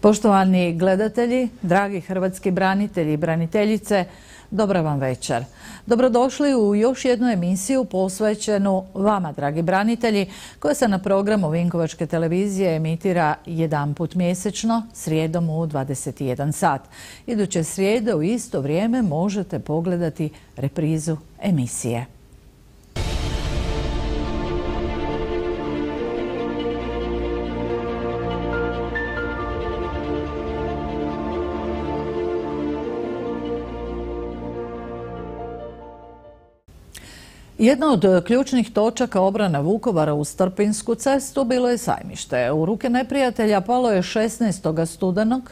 Poštovani gledatelji, dragi hrvatski branitelji i braniteljice, dobra vam večer. Dobrodošli u još jednu emisiju posvećenu vama, dragi branitelji, koja se na programu Vinkovačke televizije emitira jedanput mjesečno, srijedom u 21 sat. Iduće srijede u isto vrijeme možete pogledati reprizu emisije. Jedna od ključnih točaka obrane Vukovara uz Trpinjsku cestu bilo je Sajmište. U ruke neprijatelja palo je 16. studenog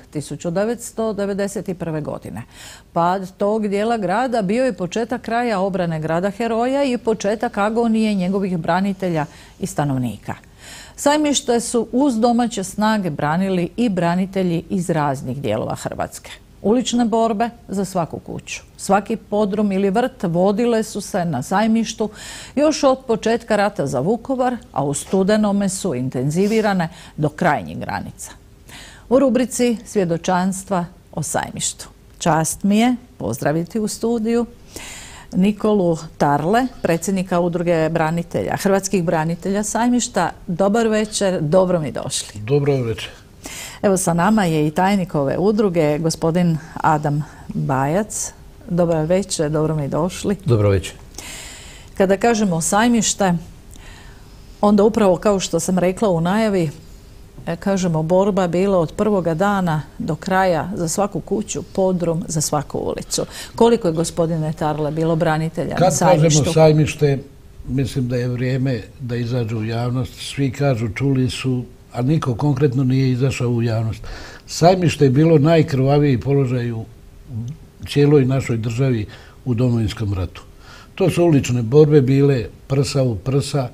1991. godine. Pad tog dijela grada bio je početak kraja obrane grada heroja i početak agonije njegovih branitelja i stanovnika. Sajmište su uz domaće snage branili i branitelji iz raznih dijelova Hrvatske. Ulične borbe za svaku kuću. Svaki podrum ili vrt vodile su se na Sajmištu još od početka rata za Vukovar, a u studenome su intenzivirane do krajnjih granica. U rubrici Svjedočanstva o Sajmištu. Čast mi je pozdraviti u studiju Nikolu Tarle, predsjednika Udruge branitelja, hrvatskih branitelja Sajmišta. Dobar večer, dobro mi došli. Dobro večer. Evo, sa nama je i tajnik ove udruge, gospodin Adam Bajac. Dobar večer, dobro mi došli. Dobro večer. Kada kažemo Sajmište, onda upravo kao što sam rekla u najavi, kažemo borba bila od prvoga dana do kraja za svaku kuću, podrum za svaku ulicu. Koliko je, gospodine Tarle, bilo branitelja na Sajmištu? Kad kažemo Sajmište, mislim da je vrijeme da izađu u javnost. Svi kažu, čuli su, a niko konkretno nije izašao u javnost. Sajmište je bilo najkrvaviji položaj u cijeloj našoj državi u Domovinskom ratu. To su ulične borbe bile, prsa u prsa.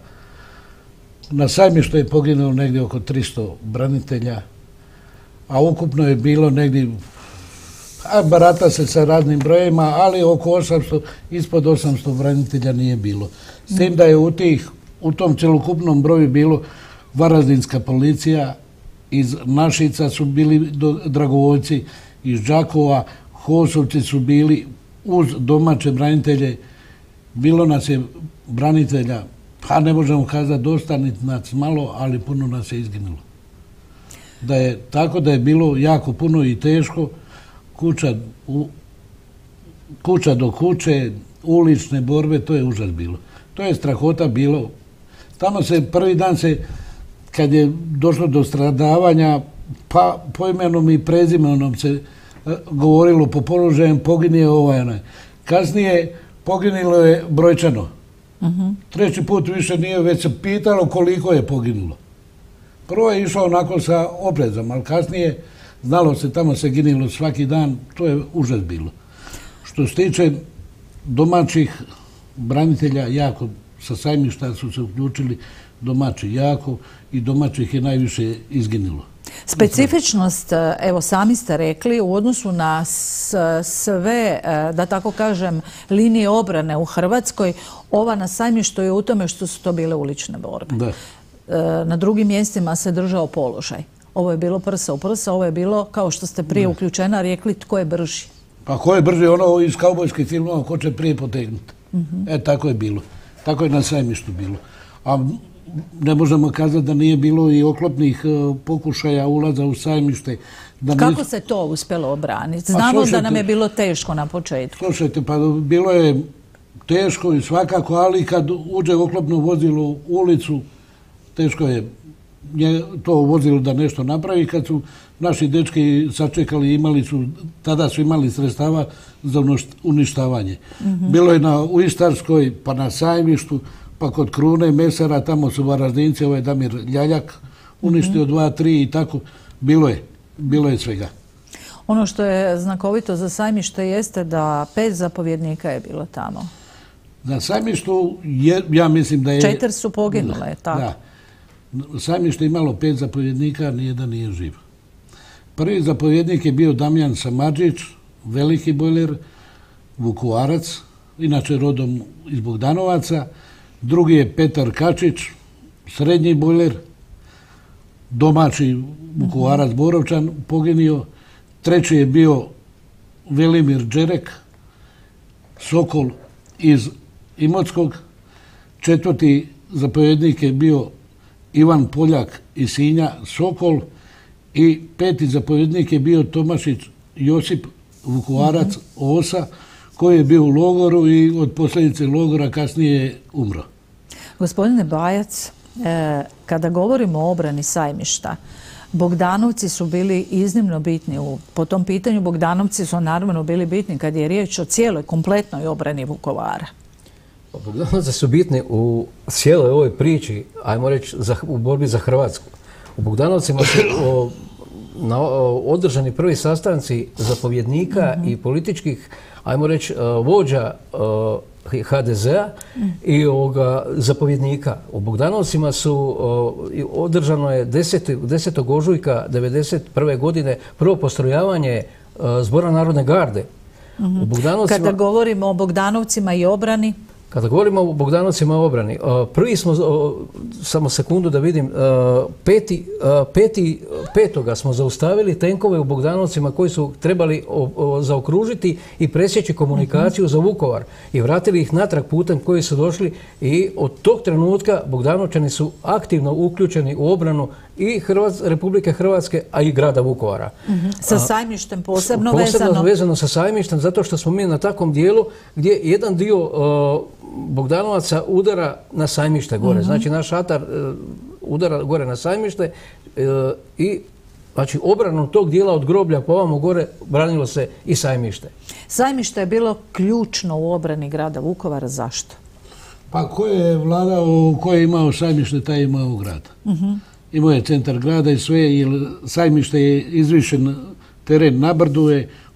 Na Sajmištu je poginulo negdje oko 300 branitelja, a ukupno je bilo negdje, barata se sa raznim brojima, ali oko 800, ispod 800 branitelja nije bilo. S tim da je u tom celokupnom broju bilo Varaždinska policija, iz Našica su bili dragovoljci, iz Đakova, Hosovci su bili uz domaće branitelje. Bilo nas je branitelja, pa ne možemo kazati dosta, niti nas malo, ali puno nas je izginulo. Tako da je bilo jako puno i teško, kuća do kuće, ulične borbe, to je užas bilo. To je strahota bilo. Tamo se prvi dan kad je došlo do stradavanja, pa poimenom i prezimenom se govorilo po položajem, poginije ovaj onaj. Kasnije poginulo je brojčano. Treći put više nije, već se pitalo koliko je poginulo. Prvo je išao onako sa oprezom, ali kasnije znalo se, tamo se ginilo svaki dan, to je užas bilo. Što se tiče domaćih branitelja, jako sa Sajmišta su se uključili domaći jako i domaćih je najviše izginilo. Specifičnost, evo sami ste rekli, u odnosu na sve, da tako kažem, linije obrane u Hrvatskoj, ova na Sajmištu je u tome što su to bile ulične borbe. Da. Na drugim mjestima se držao položaj. Ovo je bilo prsa u prsa, ovo je bilo, kao što ste prije uključena, rekli tko je brži. Pa ko je brži, ono iz kaubojskih filmova, ko će prije potegnuti. Tako je bilo. Tako je na Sajmištu bilo. A ne možemo kazati da nije bilo i oklopnih pokušaja ulaza u Sajmište. Kako se to uspjelo obraniti? Znamo da nam je bilo teško na početku. Slušajte, pa bilo je teško i svakako, ali kad uđe oklopno vozilo u ulicu, teško je to vozilo da nešto napravi. Kad su naši dečki sačekali, tada su imali sredstava za uništavanje. Bilo je U Istarskoj, pa na Sajmištu, pa kod Krune Mesara, tamo su Varaždinci, ovaj Damir Ljaljak uništio 2, 3 i tako. Bilo je svega. Ono što je znakovito za Sajmište jeste da 5 zapovjednika je bilo tamo. Na Sajmištu, ja mislim da je... 4 su poginule, tako? Da. Sajmište je imalo 5 zapovjednika, nijedan nije živ. Prvi zapovjednik je bio Damjan Samardžić, veliki bojler, Vukovarac, inače rodom iz Bogdanovaca. Drugi je Petar Kačić, srednji bojler. domaći Vukovarac Borovčan poginio, treći je bio Velimir Đerek, Sokol iz Imotskog, četvrti zapovjednik je bio Ivan Poljak iz Sinja, Sokol, i peti zapovjednik je bio Tomašić Josip Vukovarac Osa, koji je bio u logoru i od posljedice logora kasnije je umro. Gospodine Bajac, kada govorimo o obrani Sajmišta, Bogdanovci su bili iznimno bitni. Po tom pitanju Bogdanovci su naravno bili bitni kad je riječ o cijeloj, kompletnoj obrani Vukovara. Bogdanovci su bitni u cijeloj ovoj priči, ajmo reći, u borbi za Hrvatsku. U Bogdanovcima su održani prvi sastanci zapovjednika i političkih, ajmo reći, vođa HDZ-a i zapovjednika. U Bogdanovcima su održano je 10. ožujka 1991. godine prvo postrojavanje Zbora Narodne garde. Kada govorimo o Bogdanovcima i obrani? Kada govorimo o Bogdanovcima i obrani, prvi smo, samo sekundu da vidim, 5. smo zaustavili tenkove u Bogdanovcima koji su trebali zaokružiti i presjeći komunikaciju za Vukovar i vratili ih natrag putem koji su došli, i od tog trenutka Bogdanovčani su aktivno uključeni u obranu i Republike Hrvatske, a i grada Vukovara. Sa Sajmištem posebno vezano? Posebno vezano sa Sajmištem, zato što smo mi na takvom dijelu gdje jedan dio Bogdanovaca udara na Sajmište gore. Znači naš atar udara gore na Sajmište i znači obranom tog dijela od groblja po ovamo gore branilo se i Sajmište. Sajmište je bilo ključno u obrani grada Vukovara. Zašto? Pa ko je vladao, ko je imao Sajmište, taj je imao grad. Imao je centar grada i sve, jer Sajmište je izvišen teren na brdu,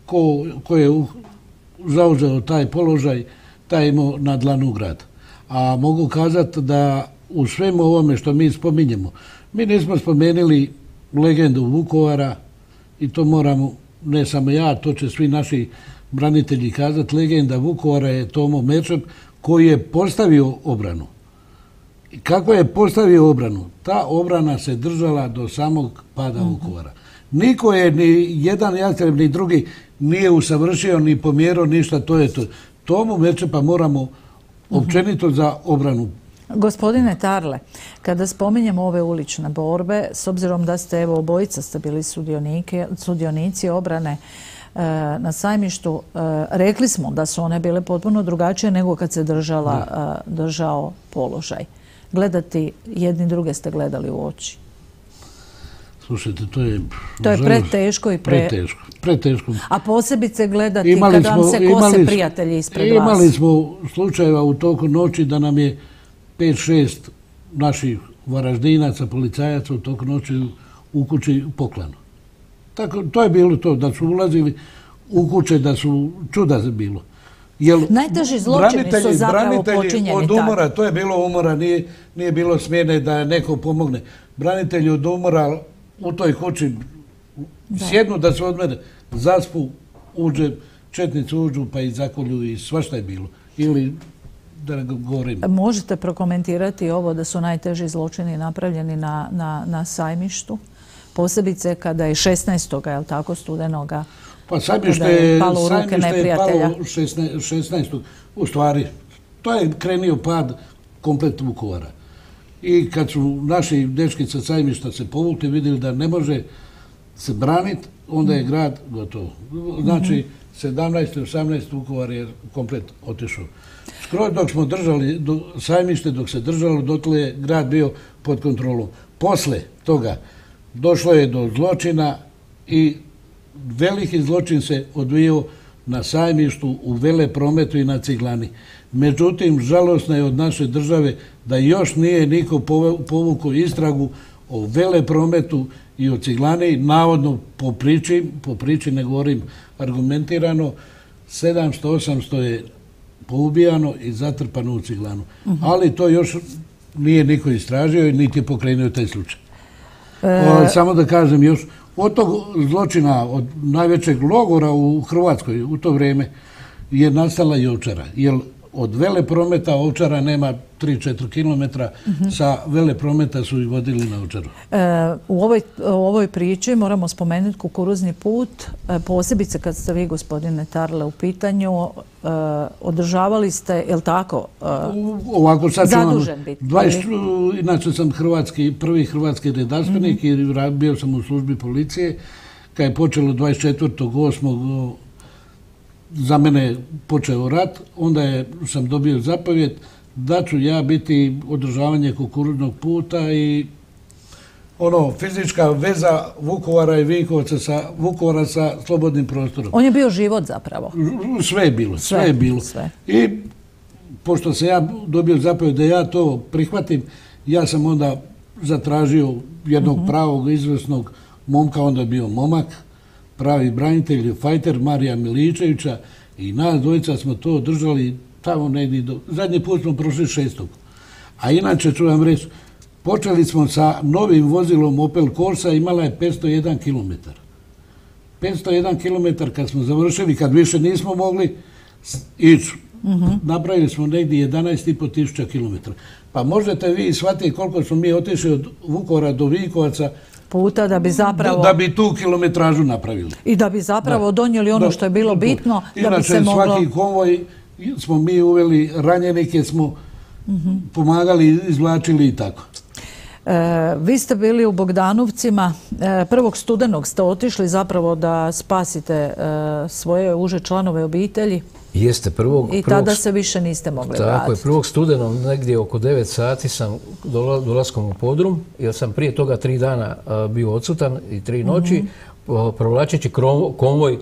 ko je zauzeo taj položaj, taj imao na dlanu grad. A mogu kazati da u svemu ovome što mi spominjemo, mi nismo spomenuli legendu Vukovara, i to moramo, ne samo ja, to će svi naši branitelji kazati, legenda Vukovara je Tomo Merčep, koji je postavio obranu. I kako je postavio obranu? Ta obrana se držala do samog pada Vukovara. Niko je, ni jedan Jastreb, ni drugi, nije usavršio, ni pomjerao ništa, to je to. Tomu Merčepa moramo općenito za obranu. Gospodine Tarle, kada spominjemo ove ulične borbe, s obzirom da ste, evo, obojica ste bili sudionici obrane na Sajmištu, rekli smo da su one bile potpuno drugačije nego kad se držao položaj. Gledati jedni druge ste gledali u oči. Slušajte, to je preteško i preteško. A posebice gledati kada vam se kose prijatelji ispred vas. Imali smo slučajeva u toku noći da nam je 5-6 naših Varaždinaca, policajaca u toku noći u kući poklano. Tako, to je bilo to, da su ulazili u kuće, da su čuda bilo. Najteži zločini su zapravo počinjeni od umora, to je bilo umora, nije bilo smjene da neko pomogne. Branitelji od umora u toj kući sjednu da se odmene, zaspu, četnici uđu pa i zakolju i svašta je bilo. Ili da govorim. Možete prokomentirati ovo da su najteži zločini napravljeni na Sajmištu? Posebice kada je 16. je li tako, studenoga, Sajmište je palo 16. U stvari, to je krenio pad komplet Vukovara. I kad su naši dečki sa Sajmišta se povukli, vidjeli da ne može se braniti, onda je grad gotovo. Znači, 17. i 18. Vukovar je komplet otišao. Skroz dok smo držali Sajmište, dok se držalo, dotle je grad bio pod kontrolom. Posle toga došlo je do zločina i veliki zločin se odvijao na Sajmištu, u Veleprometu i na Ciglani. Međutim, žalosno je od naše države da još nije niko povukao istragu o Veleprometu i o Ciglani, navodno po priči, ne govorim argumentirano, 700-800 je poubijano i zatrpano u Ciglanu. Ali to još nije niko istražio i niti je pokrenuo taj slučaj. Samo da kažem još, od tog zločina, od najvećeg logora u Hrvatskoj u to vrijeme je nastala i Ovčara. Jer od Veleprometa Ovčara nema 3-4 kilometra, sa Veleprometa su ih vodili na Ovčaru. U ovoj priči moramo spomenuti kukuruzni put, posebice kad ste vi, gospodine Tarle, u pitanju, održavali ste, je li tako, Ovako, sad zadužen biti? Inače sam prvi hrvatski redarstvenik i bio sam u službi policije. Kad je počelo 24.8. za mene počeo rat, onda sam dobio zapovjed da ću ja biti održavanje kukuruznog puta i fizička veza Vukovara i Vukovara sa slobodnim prostorom. On je bio život zapravo. Sve je bilo. I pošto sam ja dobio zapovjed da ja to prihvatim, ja sam onda zatražio jednog pravog, izvrsnog momka, onda je bio momak, pravi branitelj, fajter Marija Miličevića, i nas dvojica smo to držali tamo negdje zadnji put smo prošli 6. A inače ću vam reći, počeli smo sa novim vozilom Opel Corsa, imala je 501 km. 501 km kad smo završili, kad više nismo mogli ići, napravili smo negdje 11.500 km. Pa možete vi shvatiti koliko smo mi otišli od Vukovara do Vinkovaca puta da bi zapravo... Da bi tu kilometražu napravili. I da bi zapravo donijeli ono što je bilo bitno, da bi se moglo... Inače, svaki konvoj smo mi uveli, ranjenike smo pomagali, izvlačili i tako. Vi ste bili u Bogdanovcima, 1. studenog ste otišli zapravo da spasite svoje uže članove obitelji. Jeste, I tada se više niste mogli vratiti. Tako je, 1. studenog negdje oko 9 sati sam dolaskom u podrum, jer sam prije toga 3 dana bio odsutan i 3 noći, provlačeći konvoj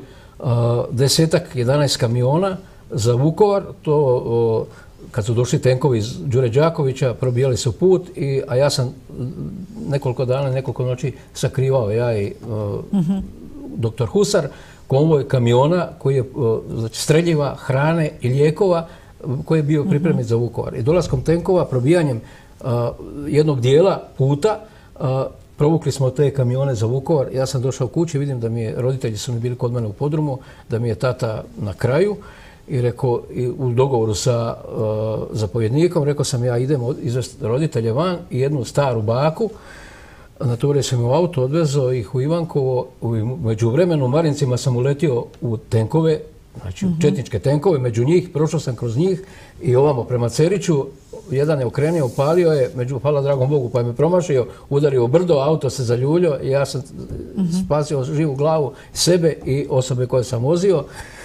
10-11 kamiona za Vukovar. To kad su došli tenkovi iz Đure Đakovića, probijali su put, a ja sam nekoliko dana, nekoliko noći sakrivao, ja i doktor Husar, konvoj kamiona koji je streljiva, hrane i lijekova koji je bio pripremljen za Vukovar. I dolaskom tenkova, probijanjem jednog dijela puta, provukli smo te kamione za Vukovar. Ja sam došao kući, vidim da roditelji su mi bili kod mene u podrumu, da mi je tata na kraju i rekao, u dogovoru sa zapovjednikom, rekao sam ja idem izvesti roditelje van i jednu staru baku. Natovario sam u auto, odvezao ih u Ivankovo. Među vremenu Marincima sam uletio u tenkove, znači u četničke tenkove, među njih, prošao sam kroz njih i ovamo prema Ceriću. Jedan je okrenio, upalio je, hvala dragom Bogu, pa je me promašio, udario u brdo, auto se zaljulio i ja sam spasio živu glavu sebe i osobe koje sam vozio.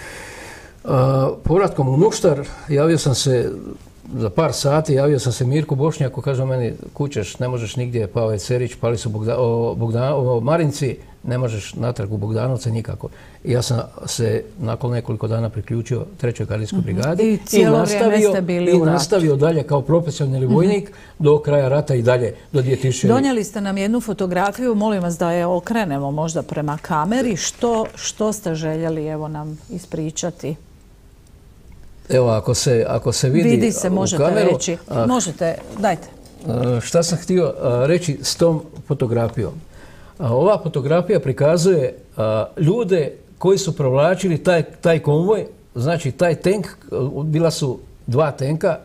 Povratkom u Nuštar javio sam se za par sati, javio sam se Mirku Bošnjaku, kaže meni, kućeš, ne možeš nigdje, pao je Cerić, pali su Marinci, ne možeš natrag u Bogdanovce nikako. I ja sam se nakon nekoliko dana priključio 3. gardijskoj brigadi i nastavio dalje kao profesionalni vojnik do kraja rata i dalje, do 2000. Donijeli ste nam jednu fotografiju, molim vas da je okrenemo možda prema kameri. Što ste željeli nam ispričati? Evo, ako se vidi se, u možete kameru, reći. Možete, dajte. Šta sam htio reći s tom fotografijom? Ova fotografija prikazuje ljude koji su provlačili taj konvoj, znači taj tank, bila su 2 tenka,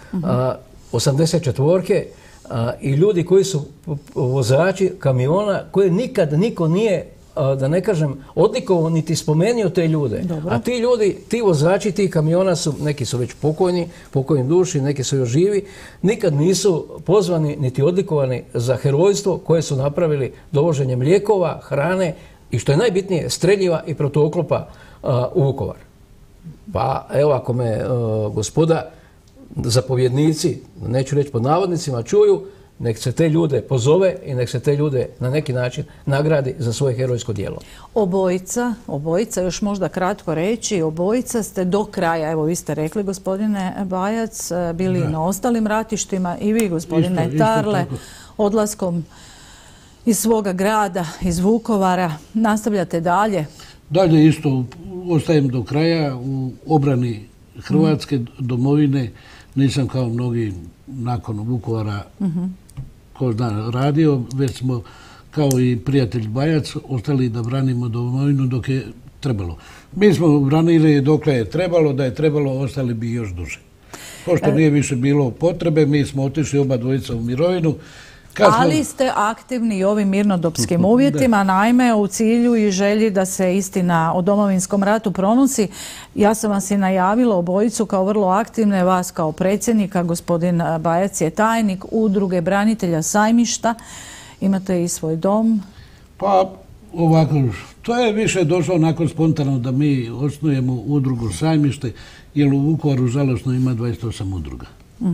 84-ke i ljudi koji su vozači kamiona koje nikad niko nije, da ne kažem, odlikovao niti spomenuo te ljude. Dobro. A ti ljudi, ti vozači tih kamiona su, neki su već pokojni duši, neki su još živi, nikad nisu pozvani niti odlikovani za herojstvo koje su napravili dovoženjem lijekova, hrane i što je najbitnije, streljiva i protuoklopa u Vukovar. Pa evo, ako me gospoda zapovjednici, neću reći pod navodnicima, čuju, nek se te ljude pozove i nek se te ljude na neki način nagradi za svoje herojsko djelo. Obojica, još možda kratko reći, obojica ste do kraja, evo vi ste rekli, gospodine Bajac, bili na ostalim ratištima i vi, gospodine Tarle, odlaskom iz svoga grada, iz Vukovara, nastavljate dalje? Dalje isto, ostajem do kraja u obrani Hrvatske domovine, nisam kao mnogi nakon Vukovara ko zna radio, već smo kao i prijatelj Bajac ostali da branimo domovinu dok je trebalo. Mi smo branili dok je trebalo, da je trebalo ostali bi još duže. Pošto nije više bilo potrebe, mi smo otišli oba dvojica u mirovinu. Ali ste aktivni i ovim mirnodopskim uvjetima, naime u cilju i želji da se istina o Domovinskom ratu pronosi. Ja sam vas i najavila obojicu kao vrlo aktivne, vas kao predsjednika, gospodin Bajac je tajnik Udruge branitelja Sajmišta. Imate i svoj dom. Pa ovako, to je više došlo onako spontano da mi osnujemo udrugu Sajmište, jer u Vukovaru žalosno ima 28 udruga.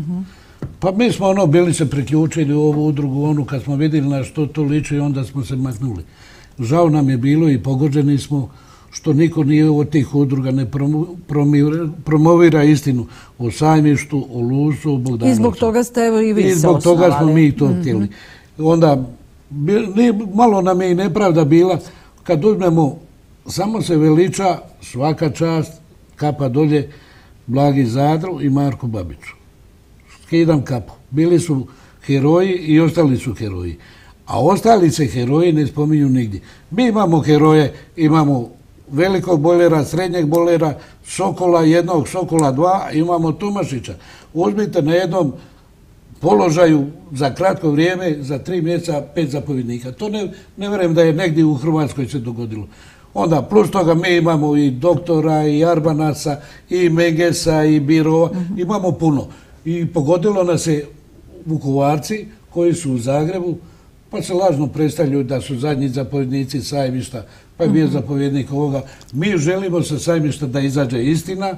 Pa mi smo bili se priključili u ovu udrugu, kad smo vidjeli na što to liči, onda smo se maknuli. Žao nam je bilo i pogođeni smo što niko nije od tih udruga ne promovira istinu o Sajmištu, o Lusu, o Bogdanovcu. I zbog toga ste i vi se osnovali. I zbog toga smo mi to htjeli. Onda, malo nam je i nepravda bila, kad uzmemo, samo se veliča, svaka čast, kapa dolje, Blagi Zadru i Marku Babiću. Skidam kapu. Bili su heroji i ostali su heroji. A ostali se heroji ne spominju nigdje. Mi imamo heroje, imamo velikog bolera, srednjeg bolera, Sokola jednog, Sokola dva, imamo Tomašića. Uzmite na jednom položaju za kratko vrijeme, za 3 mjeseca 5 zapovjednika. To ne vjerujem da je negdje u Hrvatskoj se dogodilo. Onda plus toga mi imamo i doktora, i Arbanasa, i Megesa, i Birova, imamo puno. I pogodilo nas je Vukovarci koji su u Zagrebu, pa se lažno predstavljaju da su zadnji zapovjednici Sajmišta, pa je bio zapovjednik ovoga. Mi želimo sa Sajmišta da izađe istina,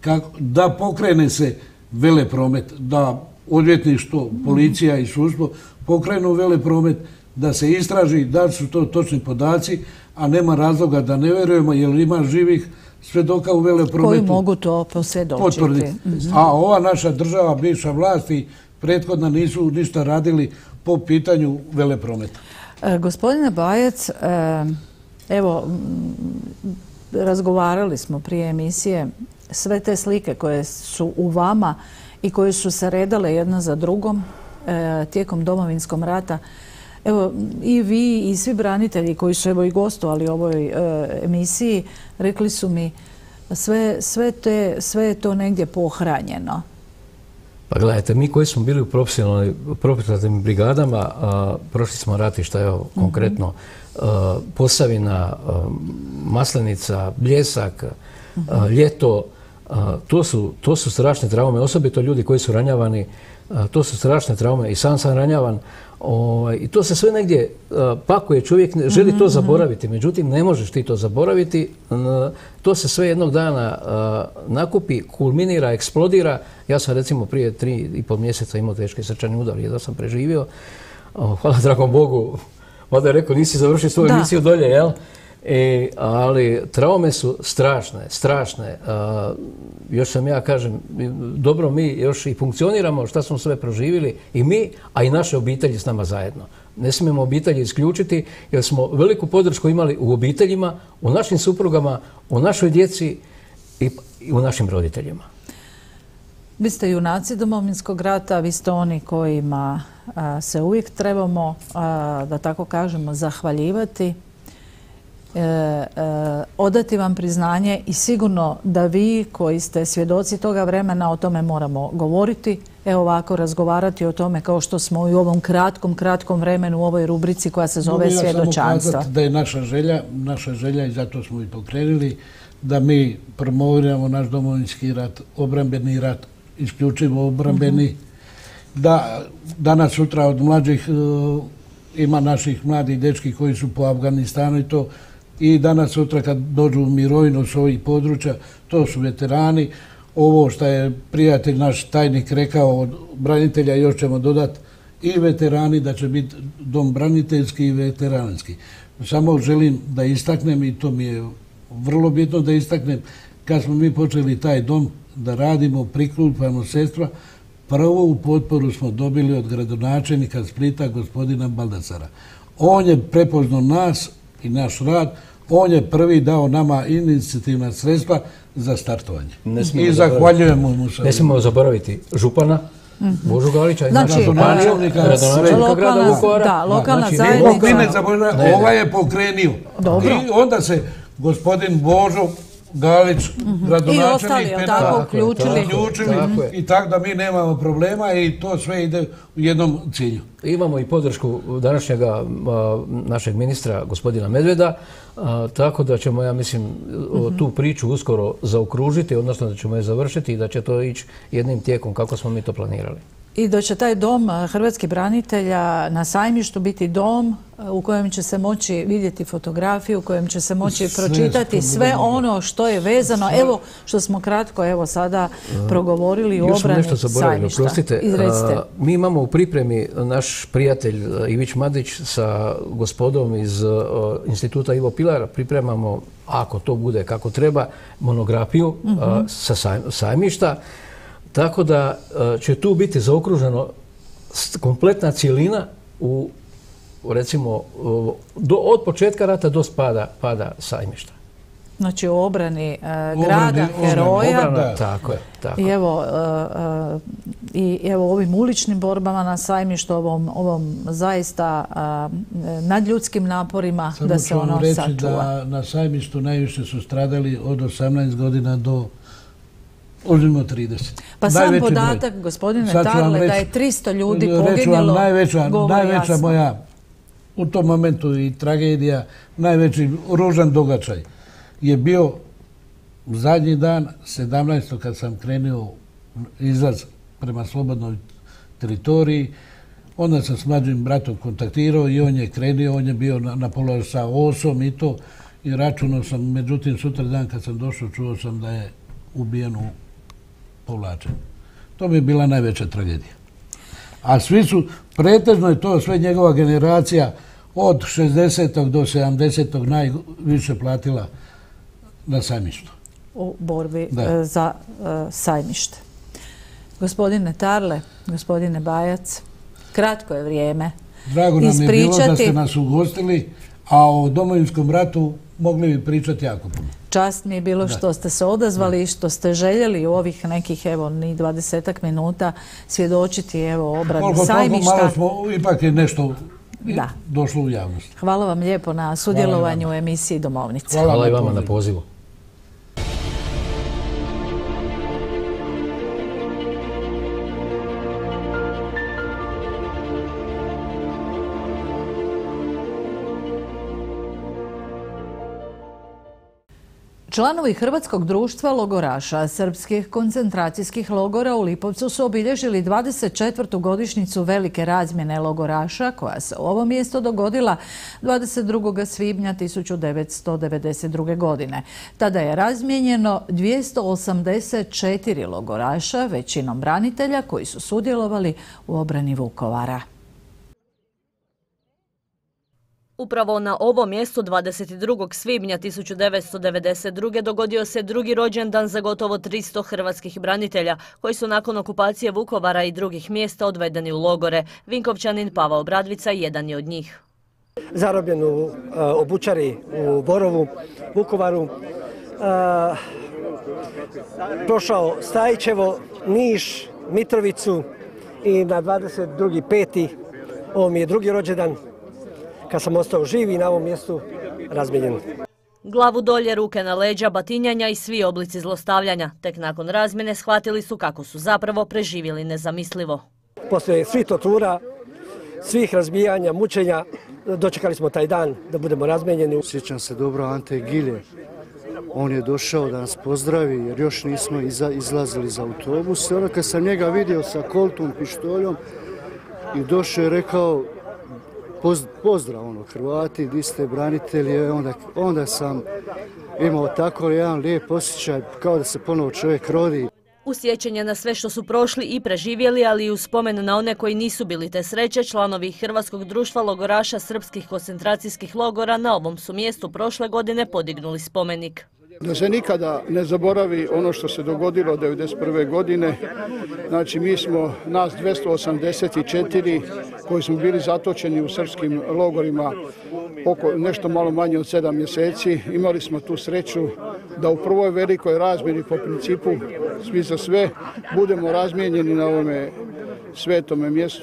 da pokrene se velepromet, da odvjetništvo, policija i sudstvo pokrenu velepromet, da se istraži da li su to točni podaci, a nema razloga da ne vjerujemo jer ima živih svedoka u veleprometu. Koji mogu to posvjedočiti. A ova naša država, bivša vlast i prethodna nisu ništa radili po pitanju veleprometa. Gospodine Bajac, evo, razgovarali smo prije emisije, sve te slike koje su u vama i koje su se redale jedna za drugom tijekom Domovinskog rata. Evo, i vi i svi branitelji koji su evo i gostovali u ovoj emisiji rekli su mi sve je to negdje pohranjeno. Pa gledajte, mi koji smo bili u profesionalnim brigadama, prošli smo ratišta, evo, konkretno Posavina, Maslenica, Bljesak, Ljeto, to su strašne traume, osobito ljudi koji su ranjavani, to su strašne traume i sam ranjavan. I to se sve negdje pakuje, čovjek želi to zaboraviti, međutim ne možeš ti to zaboraviti, to se sve jednog dana nakupi, kulminira, eksplodira. Ja sam recimo prije 3,5 mjeseca imao teški srčani udar, jedva sam preživio, hvala dragom Bogu, mada je rekao nisi završio svoju emisiju dolje, jel? Ali traume su strašne. Još sam ja kažem, dobro mi još i funkcioniramo, šta smo sve proživjeli i mi, a i naše obitelji s nama zajedno. Ne smijemo obitelji isključiti jer smo veliku podršku imali u obiteljima, u našim suprugama, u našoj djeci i u našim roditeljima. Vi ste junaci Domovinskog rata, vi ste oni kojima se uvijek trebamo, da tako kažemo, zahvaljivati, odati vam priznanje i sigurno da vi koji ste svjedoci toga vremena o tome moramo govoriti. Evo ovako razgovarati o tome kao što smo i u ovom kratkom vremenu u ovoj rubrici koja se zove svjedočanstva. Ja samo kazati da je naša želja i zato smo i pokrenuli da mi promoviramo naš Domovinski rat, obrambeni rat, isključivo obrambeni, da danas sutra od mlađih ima naših mladih dečki koji su po Afganistanu i to i danas sutra kad dođu u mirovinu s ovih područja, to su veterani. Ovo što je prijatelj naš tajnik rekao od branitelja, još ćemo dodati i veterani, da će biti dom braniteljski i veteranski. Samo želim da istaknem, i to mi je vrlo bitno da istaknem, kad smo mi počeli taj dom da radimo, priklupamo sredstva, prvu potporu smo dobili od gradonačelnika Splita, gospodina Baldasara. On je prepoznao nas i naš rad, on je prvi dao nama inicijativna sredstva za startovanje. I zahvaljujemo mu se. Ne smijemo zaboraviti župana Božu Galića i gradonačelnika grada Vukovara. Da, lokalna zajednica. Ovaj je pokrenio. I onda se gospodin Božo Galić, gradonačelnik, I ostali, tako, uključili. I tako da mi nemamo problema i to sve ide u jednom cilju. Imamo i podršku današnjega našeg ministra, gospodina Medveda, tako da ćemo, ja mislim, tu priču uskoro zaokružiti, odnosno da ćemo je završiti i da će to ići jednim tijekom kako smo mi to planirali. I da će taj dom hrvatskih branitelja na Sajmištu biti dom u kojem će se moći vidjeti fotografiju, u kojem će se moći pročitati sve ono što je vezano. Evo što smo kratko sada progovorili u obrani Sajmišta. Još sam nešto zaboravio, prostite. Mi imamo u pripremi naš prijatelj Ivić Madić sa gospodom iz Instituta Ivo Pilar. Pripremamo, ako to bude kako treba, monografiju sa Sajmišta. Tako da će tu biti zaokruženo kompletna cijelina u, recimo, od početka rata do pada Sajmišta. Znači u obrani grada, heroja. Tako je. Tako. I evo ovim uličnim borbama na Sajmištu, ovom zaista nadljudskim naporima da se ono sačuva. Samo ću vam reći da na Sajmištu najviše su stradali od 18 godina do uzmimo 30. Pa sam podatak, gospodine Tarle, da je 300 ljudi poginulo, najveća moja u tom momentu i tragedija, najveći ružan događaj je bio zadnji dan, 17. kad sam krenuo izlaz prema slobodnoj teritoriji. Onda sam s mlađim bratom kontaktirao i on je krenuo, on je bio na položaju sa osom i to. I računao sam, međutim, sutra dan kad sam došao, čuo sam da je ubijen u povlačenju. To bi bila najveća tragedija. A svi su, pretežno je to sve njegova generacija od 60. do 70. najviše platila na Sajmištu. U borbi za Sajmište. Gospodine Tarle, gospodine Bajac, kratko je vrijeme. Drago nam je bilo da ste nas ugostili, a o Domovinskom ratu mogli bi pričati jako puno. Čast mi je bilo što ste se odazvali i što ste željeli u ovih nekih, ni 20 minuta svjedočiti o obrani Sajmišta. Malo smo, ipak je nešto došlo u javnost. Hvala vam lijepo na sudjelovanju u emisiji Domovnica. Hvala i vama na pozivu. Članovi Hrvatskog društva logoraša srpskih koncentracijskih logora u Lipovcu su obilježili 24. godišnjicu velike razmjene logoraša koja se u ovo mjesto dogodila 22. svibnja 1992. godine. Tada je razmijenjeno 284 logoraša, većinom branitelja koji su sudjelovali u obrani Vukovara. Upravo na ovom mjestu 22. svibnja 1992. dogodio se drugi rođendan za gotovo 300 hrvatskih branitelja koji su nakon okupacije Vukovara i drugih mjesta odvedeni u logore. Vinkovčanin Pavao Bradvica jedan je od njih. Zarobljen u obućari u Borovu, Vukovaru, prošao Stajićevo, Niš, Mitrovicu i na 22.5. ovo mi je drugi rođendan kad sam ostao živ i na ovom mjestu razmijenjen. Glavu dolje, ruke na leđa, batinjanja i svi oblici zlostavljanja. Tek nakon razmjene shvatili su kako su zapravo preživjeli nezamislivo. Poslije svih tortura, svih razbijanja, mučenja, dočekali smo taj dan da budemo razmijenjeni. Sjećam se dobro Ante Gilje. On je došao da nas pozdravi jer još nismo izlazili iz autobusa. Onda kad sam njega vidio sa koltom, pištoljom i došao je rekao pozdrav Hrvati, di ste branitelji, onda sam imao tako jedan lijep osjećaj kao da se ponovo čovjek rodi. U sjećanje na sve što su prošli i preživjeli, ali i u spomen na one koji nisu bili te sreće, članovi Hrvatskog društva logoraša srpskih koncentracijskih logora na ovom su mjestu prošle godine podignuli spomenik. Da se nikada ne zaboravi ono što se dogodilo 1991. godine. Znači mi smo, nas 284 koji smo bili zatočeni u srpskim logorima nešto malo manje od 7 mjeseci. Imali smo tu sreću da u prvoj velikoj razmjeni po principu svi za sve budemo razmijenjeni na ovome svetome mjestu.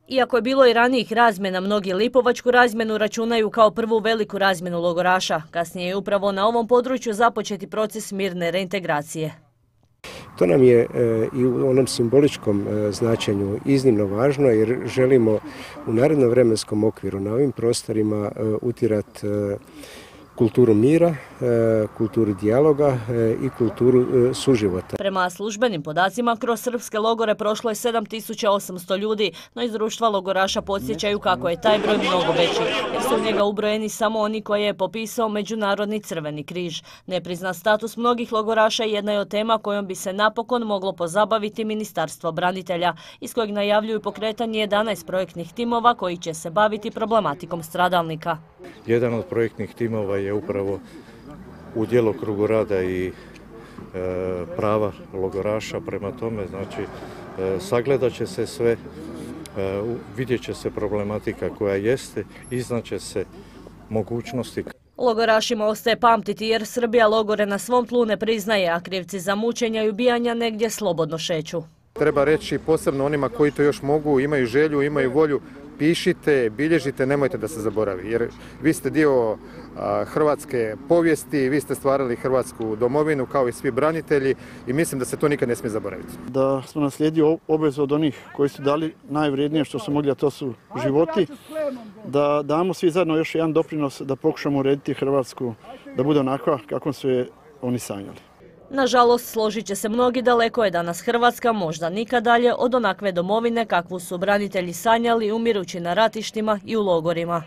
Iako je bilo i ranijih razmjena, mnogi Lipovačku razmjenu računaju kao prvu veliku razmjenu logoraša. Kasnije je upravo na ovom području započeti proces mirne reintegracije. To nam je i u onom simboličkom značenju iznimno važno jer želimo u narednom vremenskom okviru na ovim prostorima utirati kulturu mira, kulturu dijaloga i kulturu suživota. Prema službenim podacima, kroz srpske logore prošlo je 7800 ljudi, no iz društva logoraša podsjećaju kako je taj broj mnogo veći, jer su u njega ubrojeni samo oni koje je popisao Međunarodni crveni križ. Nepriznan status mnogih logoraša jedna je od tema kojom bi se napokon moglo pozabaviti Ministarstvo branitelja, iz kojeg najavljuju pokretanje 11 projektnih timova koji će se baviti problematikom stradalnika. Jedan od projektnih timova je upravo u djelokrugu rada i prava logoraša, prema tome, znači, sagledat će se sve, vidjet će se problematika koja jeste, iznaće se mogućnosti. Logorašima ostaje pamtiti jer Srbija logore na svom tlu ne priznaje, a krivci za mučenja i ubijanja negdje slobodno šeću. Treba reći posebno onima koji to još mogu, imaju želju, imaju volju, pišite, bilježite, nemojte da se zaboravi, jer vi ste dio hrvatske povijesti, vi ste stvarali hrvatsku domovinu kao i svi branitelji i mislim da se to nikad ne smije zaboraviti. Da smo naslijedili obavezu od onih koji su dali najvrijednije što su mogli, a to su životi, da damo svi zajedno još jedan doprinos da pokušamo urediti Hrvatsku da bude onakva kako su je oni sanjali. Nažalost, složit će se mnogi, daleko je danas Hrvatska, možda nikad dalje od onakve domovine kakvu su branitelji sanjali umirući na ratištima i u logorima.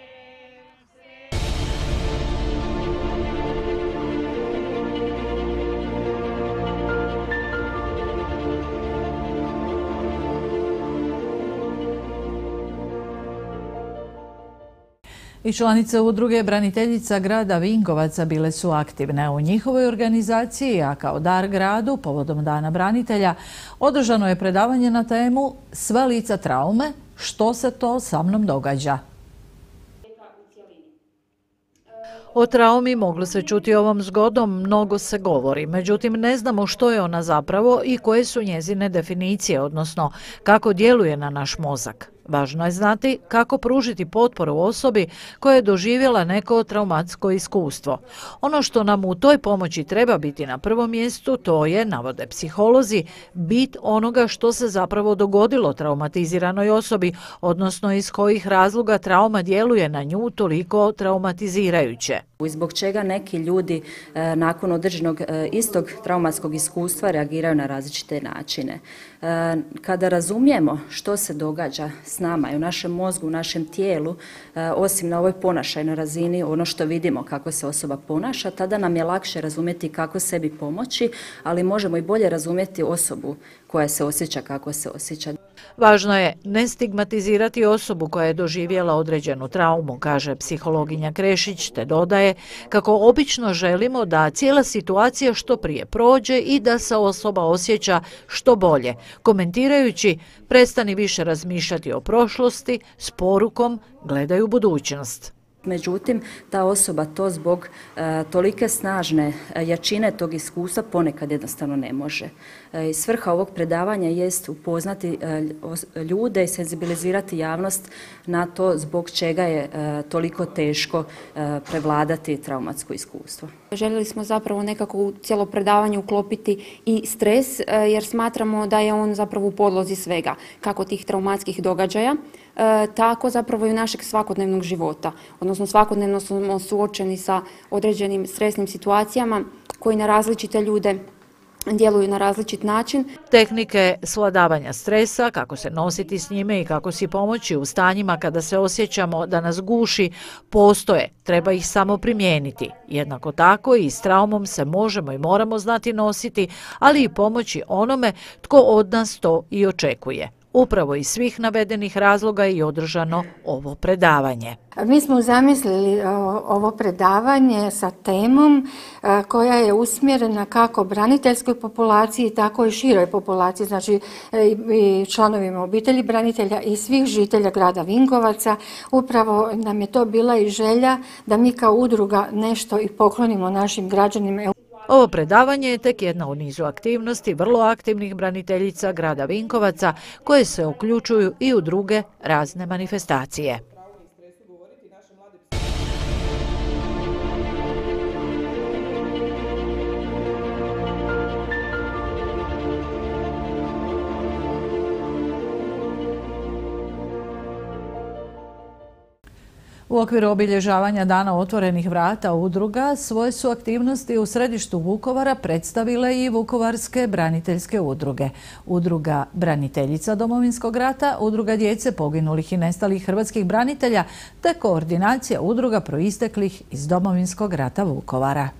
I članice udruge braniteljica grada Vinkovaca bile su aktivne u njihovoj organizaciji, a kao dar gradu povodom Dana branitelja održano je predavanje na temu Sva lica traume, što se to sa mnom događa. O traumi moglo se čuti ovom zgodom, mnogo se govori, međutim ne znamo što je ona zapravo i koje su njezine definicije, odnosno kako djeluje na naš mozak. Važno je znati kako pružiti potporu osobi koja je doživjela neko traumatsko iskustvo. Ono što nam u toj pomoći treba biti na prvom mjestu, to je, navode psiholozi, bit onoga što se zapravo dogodilo traumatiziranoj osobi, odnosno iz kojih razloga trauma djeluje na nju toliko traumatizirajuće. Zbog čega neki ljudi nakon određenog istog traumatskog iskustva reagiraju na različite načine. Kada razumijemo što se događa s nama i u našem mozgu, u našem tijelu, osim na ovoj ponašajnoj razini, ono što vidimo kako se osoba ponaša, tada nam je lakše razumjeti kako sebi pomoći, ali možemo i bolje razumjeti osobu koja se osjeća kako se osjeća. Važno je ne stigmatizirati osobu koja je doživjela određenu traumu, kaže psihologinja Krešić, te dodaje kako obično želimo da cijela situacija što prije prođe i da se osoba osjeća što bolje, komentirajući prestani više razmišljati o prošlosti s porukom gledaj u budućnost. Međutim, ta osoba to zbog tolike snažne jačine tog iskustva ponekad jednostavno ne može. I svrha ovog predavanja jest upoznati ljude i senzibilizirati javnost na to zbog čega je toliko teško prevladati traumatsko iskustvo. Željeli smo zapravo nekako u cijelo predavanje uklopiti i stres jer smatramo da je on zapravo u podlozi svega, kako tih traumatskih događaja, tako zapravo i našeg svakodnevnog života. Odnosno svakodnevno smo suočeni sa određenim stresnim situacijama koji na različite ljude djeluju na različit način. Tehnike svladavanja stresa, kako se nositi s njime i kako si pomoći u stanjima kada se osjećamo da nas guši, postoje, treba ih samo primijeniti. Jednako tako i s traumom se možemo i moramo znati nositi, ali i pomoći onome tko od nas to i očekuje. Upravo iz svih navedenih razloga je održano ovo predavanje. Mi smo zamislili ovo predavanje sa temom koja je usmjerena kako braniteljskoj populaciji, tako i široj populaciji, znači i članovima obitelji branitelja i svih žitelja grada Vinkovaca. Upravo nam je to bila i želja da mi kao udruga nešto i poklonimo našim građanima. Ovo predavanje je tek jedna u nizu aktivnosti vrlo aktivnih braniteljica grada Vinkovaca koje se uključuju i u druge razne manifestacije. U okviru obilježavanja Dana otvorenih vrata udruga svoje su aktivnosti u središtu Vukovara predstavile i vukovarske braniteljske udruge. Udruga Braniteljica Domovinskog rata, Udruga djece poginulih i nestalih hrvatskih branitelja te koordinacija udruga proisteklih iz Domovinskog rata Vukovara.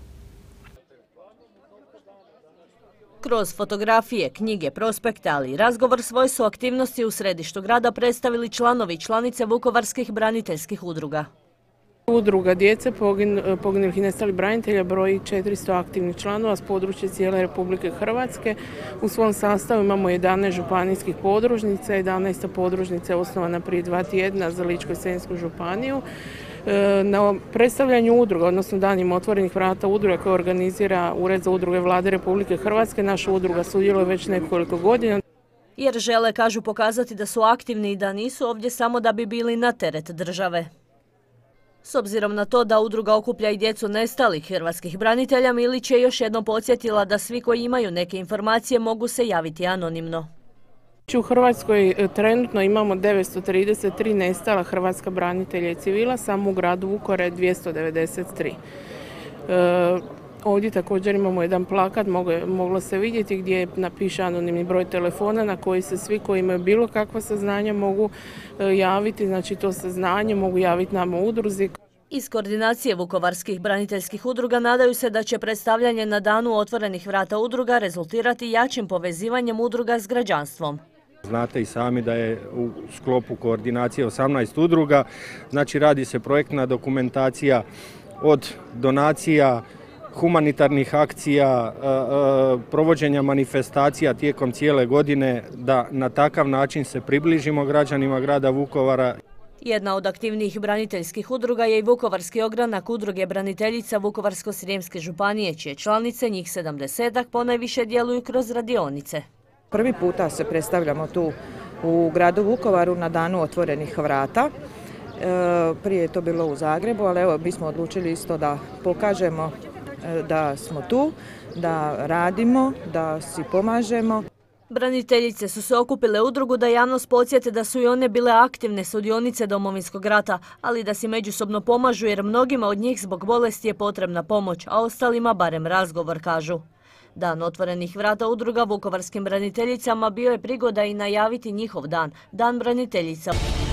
Kroz fotografije, knjige, prospekte, ali i razgovor svoje su aktivnosti u središtu grada predstavili članovi i članice vukovarskih braniteljskih udruga. Udruga djece poginulih i nestalih branitelja broji 400 aktivnih članova s područja cijele Republike Hrvatske. U svom sastavu imamo 11 županijskih podružnica, 11. podružnica je osnovana prije 2 tjedna za Ličko-senjsku županiju. Na predstavljanju udruga, odnosno danima otvorenih vrata udruga koje organizira Ured za udruge Vlade Republike Hrvatske, naša udruga sudjeluje već nekoliko godina. Jer žele, kažu, pokazati da su aktivni i da nisu ovdje samo da bi bili na teret države. S obzirom na to da udruga okuplja i djecu nestalih hrvatskih branitelja, Milić je još jednom podsjetila da svi koji imaju neke informacije mogu se javiti anonimno. U Hrvatskoj trenutno imamo 933 nestala hrvatska branitelja i civila, samo u gradu Vukovaru je 293. Ovdje također imamo jedan plakat, moglo se vidjeti, gdje napiše anonimni broj telefona na koji se svi koji imaju bilo kakva saznanja mogu javiti, znači to saznanje mogu javiti nama u udruzi. Iz koordinacije vukovarskih braniteljskih udruga nadaju se da će predstavljanje na Danu otvorenih vrata udruga rezultirati jačim povezivanjem udruga s građanstvom. Znate i sami da je u sklopu koordinacije 18 udruga, znači radi se projektna dokumentacija od donacija, humanitarnih akcija, provođenja manifestacija tijekom cijele godine, da na takav način se približimo građanima grada Vukovara. Jedna od aktivnijih braniteljskih udruga je i Vukovarski ogranak Udruge braniteljica Vukovarsko-srijemske županije, čije članice, njih 70-ak, ponajviše djeluju kroz radionice. Prvi puta se predstavljamo tu u gradu Vukovaru na Danu otvorenih vrata. Prije je to bilo u Zagrebu, ali evo mi smo odlučili isto da pokažemo da smo tu, da radimo, da si pomažemo. Braniteljice su se okupile udrugu da javnost podsjete da su i one bile aktivne sudionice Domovinskog rata, ali da si međusobno pomažu jer mnogima od njih zbog bolesti je potrebna pomoć, a ostalima barem razgovor, kažu. Dan otvorenih vrata udruga vukovarskim braniteljicama bio je prigoda i najaviti njihov dan, Dan braniteljica.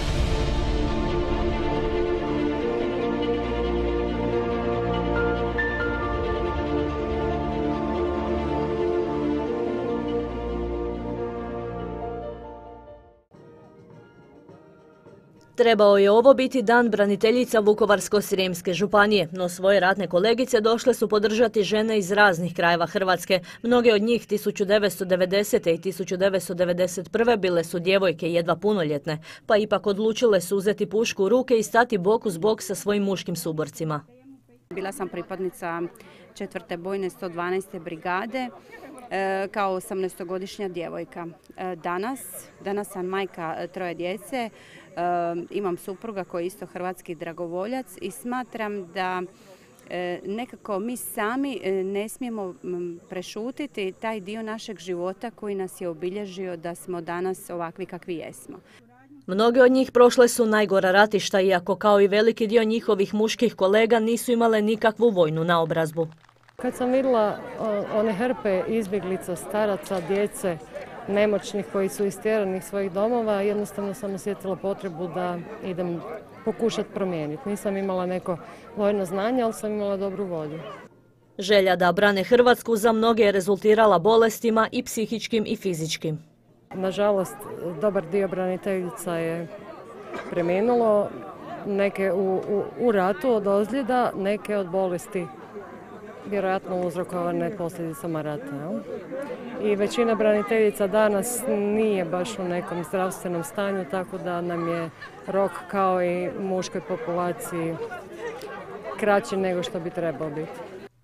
Trebao je ovo biti Dan braniteljica Vukovarsko-srijemske županije, no svoje ratne kolegice došle su podržati žene iz raznih krajeva Hrvatske. Mnoge od njih 1990. i 1991. bile su djevojke jedva punoljetne, pa ipak odlučile su uzeti pušku u ruke i stati bok uz bok sa svojim muškim suborcima. Bila sam pripadnica 4. bojne 112. brigade kao 18-godišnja djevojka. Danas sam majka 3 djece, imam supruga koji je isto hrvatski dragovoljac i smatram da nekako mi sami ne smijemo prešutiti taj dio našeg života koji nas je obilježio da smo danas ovakvi kakvi jesmo. Mnoge od njih prošle su najgora ratišta, iako kao i veliki dio njihovih muških kolega nisu imale nikakvu vojnu naobrazbu. Kad sam vidjela one hrpe izbjeglica, staraca, djece, nemoćnih koji su istjerani iz svojih domova, jednostavno sam osjetila potrebu da idem pokušati promijeniti. Nisam imala neko vojno znanje, ali sam imala dobru volju. Želja da brane Hrvatsku za mnoge je rezultirala bolestima i psihičkim i fizičkim. Nažalost, dobar dio braniteljica je preminulo, neke u ratu od ozljeda, neke od bolesti, vjerojatno uzrokovane posljedicama rata. I većina braniteljica danas nije baš u nekom zdravstvenom stanju, tako da nam je rok kao i muškoj populaciji kraći nego što bi trebao biti.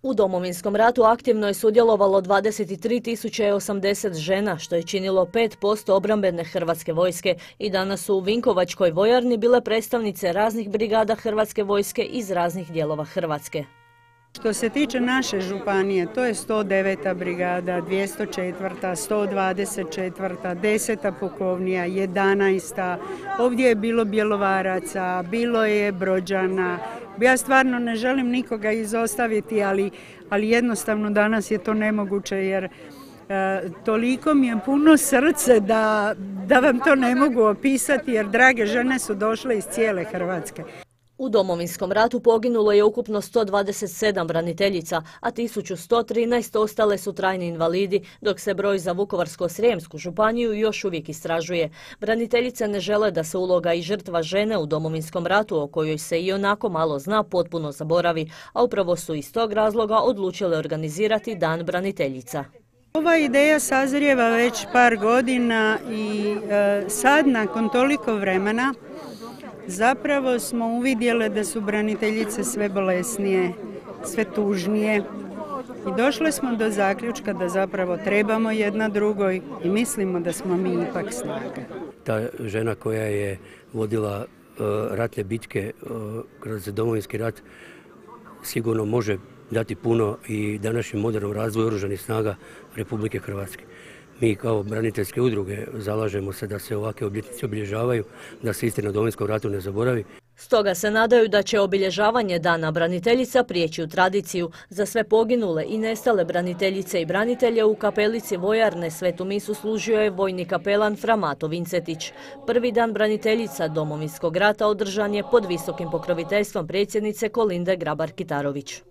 U Domovinskom ratu aktivno je sudjelovalo 23.080 žena, što je činilo 5% obrambene Hrvatske vojske i danas su u Vinkovačkoj vojarni bile predstavnice raznih brigada Hrvatske vojske iz raznih dijelova Hrvatske. Što se tiče naše županije, to je 109. brigada, 204., 124., 10. pukovnija, 11. Ovdje je bilo Bjelovaraca, bilo je Brođana. Ja stvarno ne želim nikoga izostaviti, ali jednostavno danas je to nemoguće jer toliko mi je puno srce da vam to ne mogu opisati jer drage žene su došle iz cijele Hrvatske. U Domovinskom ratu poginulo je ukupno 127 braniteljica, a 1113 ostale su trajni invalidi, dok se broj za Vukovarsko-srijemsku županiju još uvijek istražuje. Braniteljice ne žele da se uloga i žrtva žene u Domovinskom ratu, o kojoj se i onako malo zna, potpuno zaboravi, a upravo su iz tog razloga odlučile organizirati Dan braniteljica. Ova ideja sazrijeva već par godina i sad nakon toliko vremena zapravo smo uvidjele da su braniteljice sve bolesnije, sve tužnije i došle smo do zaključka da zapravo trebamo jedna drugoj i mislimo da smo mi ipak snaga. Ta žena koja je vodila ratne bitke kroz Domovinski rat sigurno može dati puno i današnjem modernom razvoju oružanih snaga Republike Hrvatske. Mi kao braniteljske udruge zalažemo se da se ovakve obljetnice obilježavaju, da se istina o Domovinskom ratu ne zaboravi. Stoga se nadaju da će obilježavanje Dana braniteljica prijeći u tradiciju. Za sve poginule i nestale braniteljice i branitelje u kapelici vojarne Svetu misu služio je vojni kapelan Fra Mato Vincetić. Prvi Dan braniteljica Domovinskog rata održan je pod visokim pokroviteljstvom predsjednice Kolinde Grabar-Kitarović.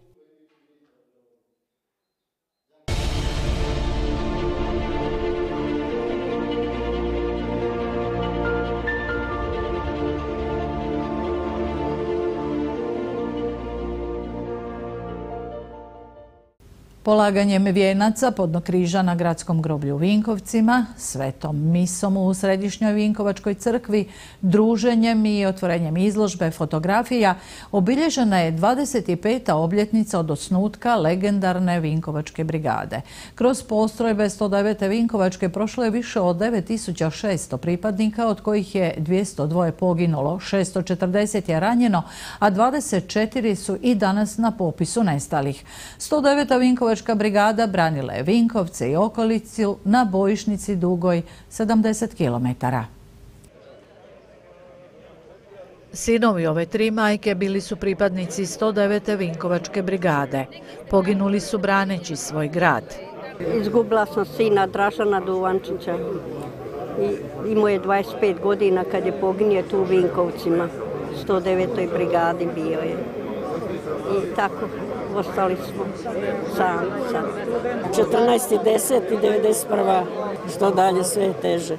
Polaganjem vijenaca podno križa na gradskom groblju u Vinkovcima, svetom misom u središnjoj Vinkovačkoj crkvi, druženjem i otvorenjem izložbe fotografija obilježena je 25. obljetnica od osnutka legendarne Vinkovačke brigade. Kroz postrojbe 109. Vinkovačke prošlo je više od 9600 pripadnika, od kojih je 202 poginulo, 640 je ranjeno, a 24 su i danas na popisu nestalih. 109. Vinkovačka brigada branila je Vinkovce i okolicu na bojišnici dugoj 70 km. Sinovi ove tri majke bili su pripadnici 109. Vinkovačke brigade. Poginuli su braneći svoj grad. Izgubila sam sina Dražana Duvančića. Imao je 25 godina kad je poginio tu u Vinkovcima. 109. brigadi bio je. I tako ostali smo sami sad. 14.10. i 91. Što dalje sve je teže.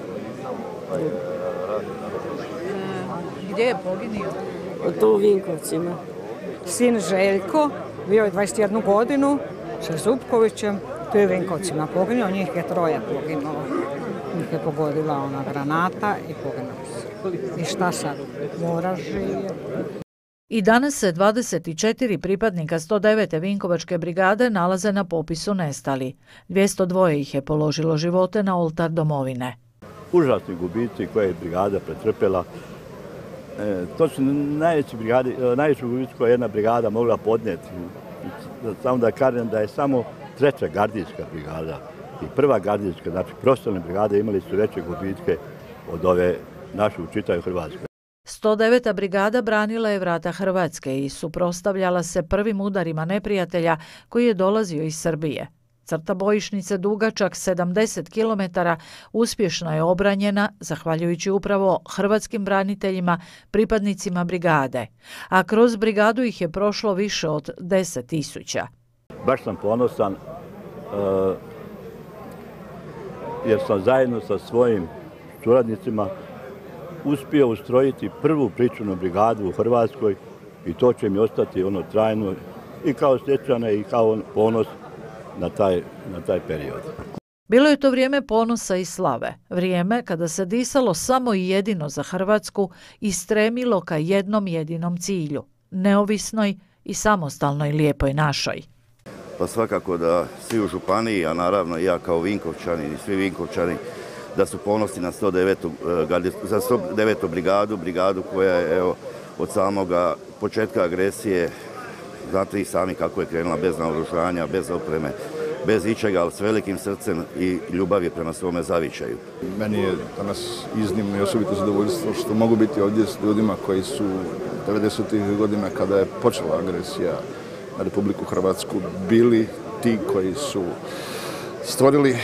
Gdje je poginio? Tu u Vinkovcima. Sin Željko, bio je 21 godinu, sa Zupkovićem, tu je u Vinkovcima poginuo, njih je 3 poginulo. Njih je pogodila ona granata i poginulo se. I šta sad? Mora živjeti. I danas se 24 pripadnika 109. Vinkovačke brigade nalaze na popisu nestali. 202 ih je položilo živote na oltar domovine. Užasni gubici koje je brigada pretrpela. To su najveći gubici koje je jedna brigada mogla podnijeti. Samo da kažem da je samo 3. gardijska brigada i 1. gardijska, znači profesionalne brigade imali su veće gubitke od ove naše u čitavoj Hrvatskoj. 109. brigada branila je vrata Hrvatske i suprotstavljala se prvim udarima neprijatelja koji je dolazio iz Srbije. Crta bojišnice dugačak 70 km uspješno je obranjena zahvaljujući upravo hrvatskim braniteljima, pripadnicima brigade, a kroz brigadu ih je prošlo više od 10.000. Baš sam ponosan jer sam zajedno sa svojim suradnicima uspio ustrojiti prvu pričuvnu brigadu u Hrvatskoj i to će mi ostati trajno i kao sjećanje i kao ponos na taj period. Bilo je to vrijeme ponosa i slave, vrijeme kada se disalo samo i jedino za Hrvatsku i stremilo ka jednom jedinom cilju, neovisnoj i samostalnoj lijepoj našoj. pa svakako da svi u županiji, a naravno i ja kao Vinkovčanin i svi Vinkovčani, da su ponosni na 109. brigadu koja je evo, od samoga početka agresije, znate i sami kako je krenula, bez naoružanja, bez opreme, bez ičega, ali s velikim srcem i ljubavi prema svome zavičaju. Meni je danas iznimno i osobito zadovoljstvo što mogu biti ovdje s ljudima koji su 90. godina, kada je počela agresija na Republiku Hrvatsku, bili ti koji su stvorili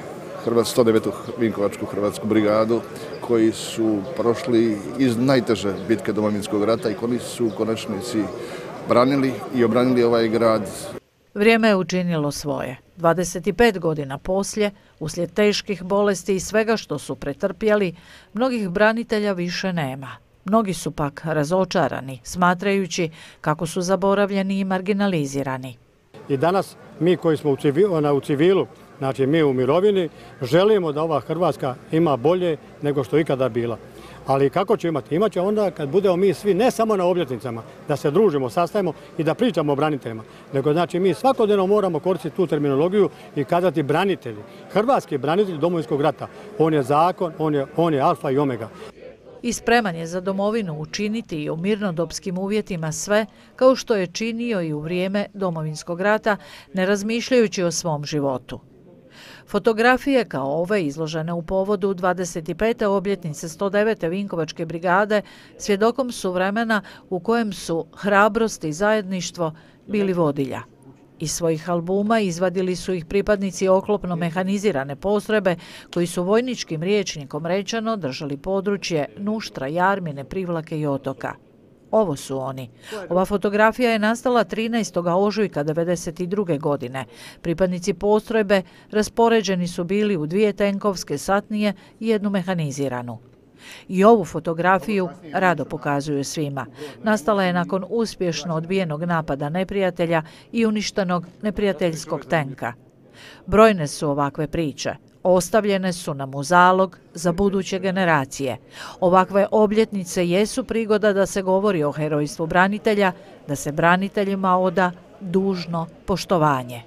109. Vinkovačku hrvatsku brigadu, koji su prošli iz najteže bitke Domovinskog rata i koji su u konačnici branili i obranili ovaj grad. Vrijeme je učinilo svoje. 25 godina poslije, uslijed teških bolesti i svega što su pretrpjeli, mnogih branitelja više nema. Mnogi su pak razočarani, smatrajući kako su zaboravljeni i marginalizirani. I danas mi koji smo u civilu, znači mi u mirovini, želimo da ova Hrvatska ima bolje nego što ikada bila. Ali kako će imati? Imaće onda kad budemo mi svi, ne samo na obljetnicama, da se družimo, sastajemo i da pričamo o braniteljima. Nego znači mi svakodnevno moramo koristiti tu terminologiju i kazati branitelji. Hrvatski branitelj Domovinskog rata. On je zakon, on je alfa i omega. I spreman je za domovinu učiniti i u mirnodopskim uvjetima sve, kao što je činio i u vrijeme Domovinskog rata, ne razmišljajući o svom životu. Fotografije kao ove izložene u povodu 25. obljetnice 109. Vinkovačke brigade svjedokom su vremena u kojem su hrabrost i zajedništvo bili vodilja. Iz svojih albuma izvadili su ih pripadnici oklopno mehanizirane postrojbe koji su vojničkim rječnikom rečeno držali područje Nuštra, Jarmine, Privlake i Otoka. Ovo su oni. Ova fotografija je nastala 13. ožujka 1992. godine. Pripadnici postrojbe raspoređeni su bili u 2 tenkovske satnije i 1 mehaniziranu. I ovu fotografiju rado pokazuju svima. Nastala je nakon uspješno odbijenog napada neprijatelja i uništenog neprijateljskog tenka. Brojne su ovakve priče. Ostavljene su nam u zalog za buduće generacije. Ovakve obljetnice jesu prigoda da se govori o herojstvu branitelja, da se braniteljima oda dužno poštovanje.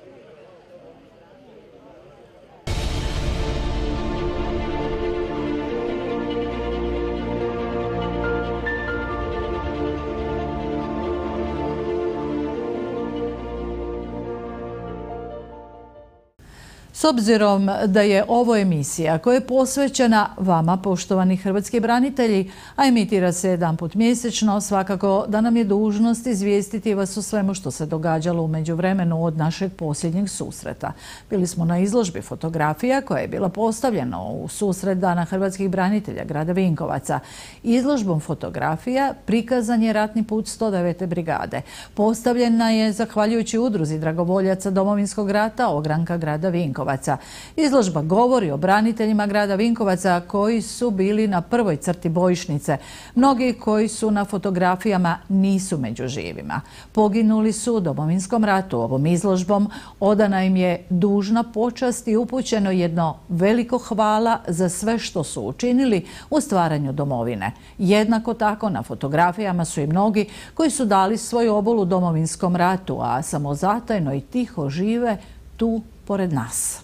S obzirom da je ovo emisija koja je posvećena vama, poštovani hrvatski branitelji, a emitira se jedanput mjesečno, svakako da nam je dužnost izvijestiti vas o svemu što se događalo u međuvremenu od našeg posljednjeg susreta. Bili smo na izložbi fotografija koja je bila postavljena u susret Dana hrvatskih branitelja grada Vinkovaca. Izložbom fotografija prikazan je ratni put 109. brigade. Postavljena je zahvaljujući udruzi dragovoljaca Domovinskog rata Ogranka grada Vinkovaca. Izložba govori o braniteljima grada Vinkovaca koji su bili na prvoj crti bojišnice. Mnogi koji su na fotografijama nisu među živima. Poginuli su u Domovinskom ratu. Ovom izložbom odana im je dužna počast i upućeno jedno veliko hvala za sve što su učinili u stvaranju domovine. Jednako tako na fotografijama su i mnogi koji su dali svoj obol u Domovinskom ratu, a samozatajno i tiho žive tu pored nas.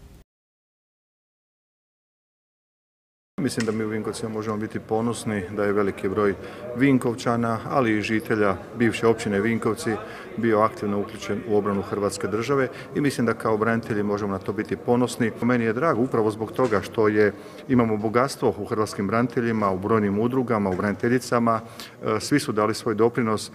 Mislim da mi u Vinkovcima možemo biti ponosni da je veliki broj Vinkovčana, ali i žitelja bivše općine Vinkovci bio aktivno uključen u obranu Hrvatske države i mislim da kao branitelji možemo na to biti ponosni. Meni je drago upravo zbog toga što imamo bogatstvo u hrvatskim braniteljima, u brojnim udrugama, u braniteljicama. Svi su dali svoj doprinos.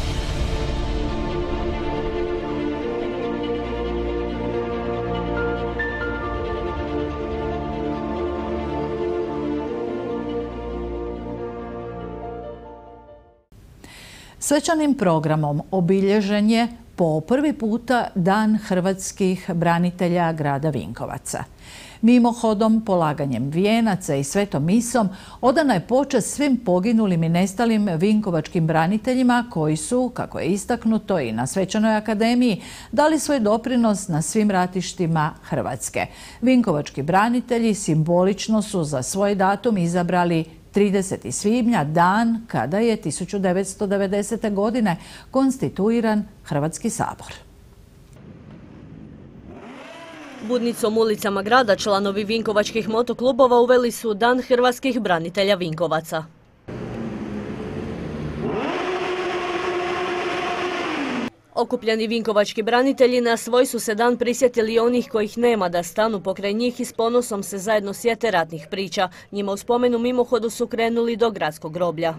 Svečanim programom obilježen je po prvi puta Dan hrvatskih branitelja grada Vinkovaca. Mimohodom, polaganjem vijenaca i svetom misom odana je počast svim poginulim i nestalim vinkovačkim braniteljima koji su, kako je istaknuto i na Svečanoj akademiji, dali svoj doprinos na svim ratištima Hrvatske. Vinkovački branitelji simbolično su za svoj datum izabrali 30. svibnja, dan kada je 1990. godine konstituiran Hrvatski sabor. Budnicom ulicama grada članovi vinkovačkih motoklubova uveli su Dan hrvatskih branitelja Vinkovaca. Okupljeni vinkovački branitelji na svoj su se dan prisjetili onih kojih nema da stanu pokraj njih i s ponosom se zajedno sjete ratnih priča. Njima u spomenu mimohodu su krenuli do gradskog groblja.